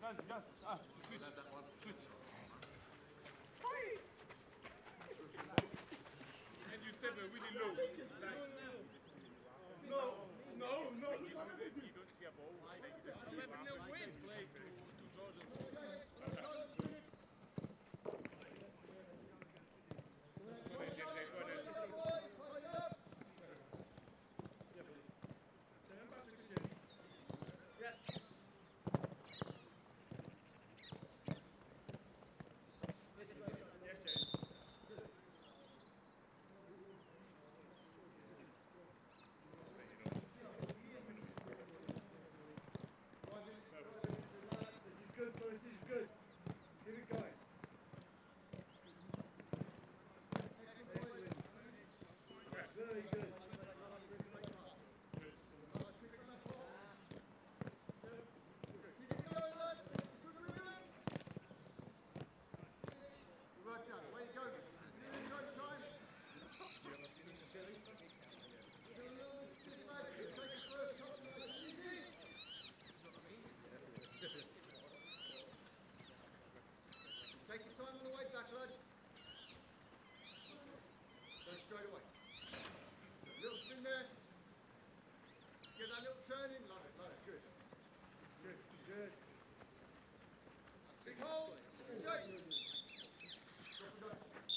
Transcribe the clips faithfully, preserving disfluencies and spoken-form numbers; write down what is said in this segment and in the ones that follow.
And you said we're really low. No, no, no. You don't see a ball. Take your time on the way back, lad. Go straight away. Little spin there. Get that little turn in. Love it, love it. Good. Good, good. Big hole. Straight. Drop and go.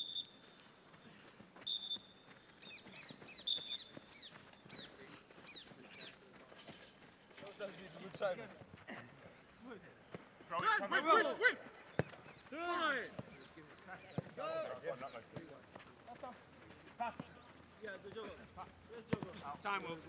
Well done, Steve. Good time. Throw it, come on, win, win! Time! Go! Pass. Yeah, the jogger. Where's the jogger? Time will.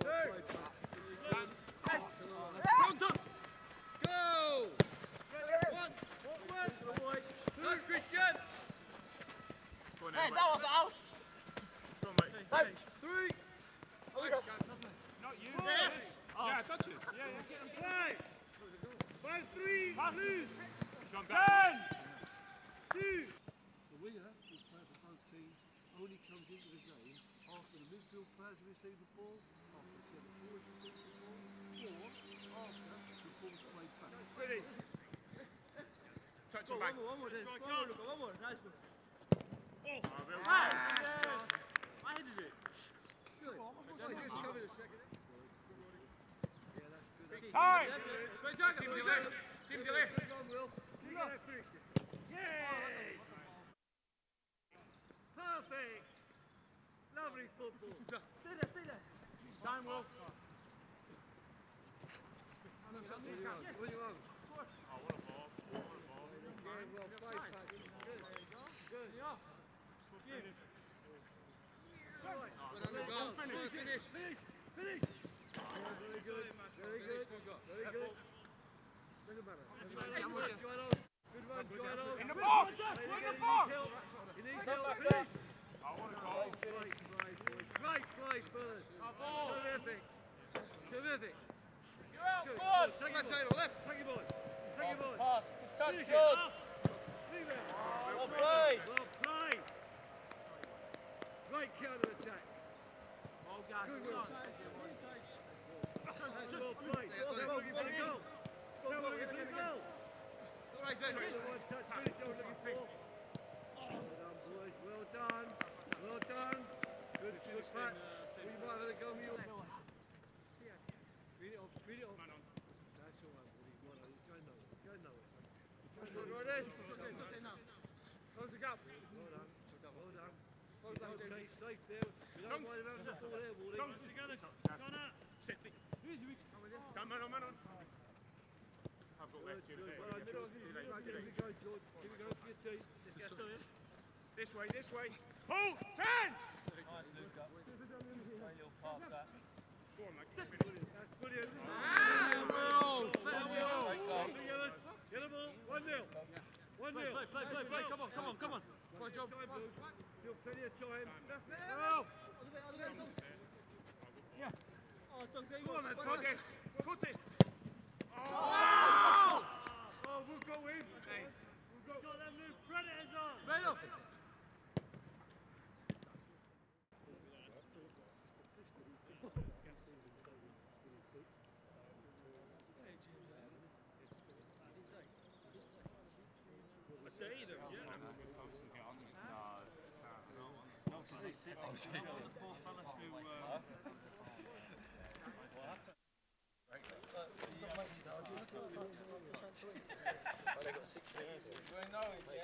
Tomkins! Go! One! One! Two! Christian! Go on, Hey, that was out! Go on, mate. Hey. Three! Not you. Yeah. Oh. Yeah, touch it. Yeah, yeah, get him. Five! Five, three! Pass. Lose! Come down. Two! The winger, who plays for both teams, only comes into the game after the midfield players have received the ball, after the centre forwards receive the ball, or after the ball's played back. Finish! Touch Go, him back. one more, one more, Des. One more, Luca, one more. Nice one. Oh, very Ah, good. yeah. I headed it. Good. Just cover the second. Yeah, that's good. Time. Great job. Team to left. Team to left. Go on, Will. You got to finish this. Yes! Perfect! Lovely football. Stay there, stay there. Time will. What do you want? Oh, what a ball. What a ball. Yeah, well played, Pat. Good. Good. Finish. Right. Well, finish. Finish, finish, finish. Very good, very good, very good. Doesn't matter. Good one, Jono. Good one, Jono. In the box. In the box. He needs help. Finish. I want to go. Great, great, boys. Great play, fellas. Terrific. Terrific. You're out, Good. board. Take your ball. Left. Take your ball. Take your ball. Pass. Touch Finish it. good. Leave it. Well played. Well played. Great counter attack. Oh, guys. Good one. That's well played. Tell what looking for the goal. Tell what looking for the goal. All right, then. One touch finish I was looking for. Well done, boys. Well done. Well done. Good, good back. We might have a go here. Speed it off. Speed it off. That's all right, buddy. Well done. Go nowhere. Go nowhere. Go nowhere. Close the gap. Well done. Well done. Okay, safe there. We don't mind about the ball there, Wally. Come together. Connor. Sit. Time, man on, man on. I've got left here. Well done. Middle. Give it a go, George. Give it a go for your team. This way, this way. Pull! Ten! Nice, Luca. Play your pass that. Go on, mate. Brilliant. That's brilliant. Ah, Will! Get the ball. one nil. one nil. Play, play, play, play. Come on, come on, come on. Good job. Still plenty of time. Go! Yeah. Oh, don't go. Go on, man. Put it. Put it. Oh! Oh, we'll go in. Nice. We've got, got them new predators on. Right up. six. Oh, the poor fella who... Uh, Well, they got six years.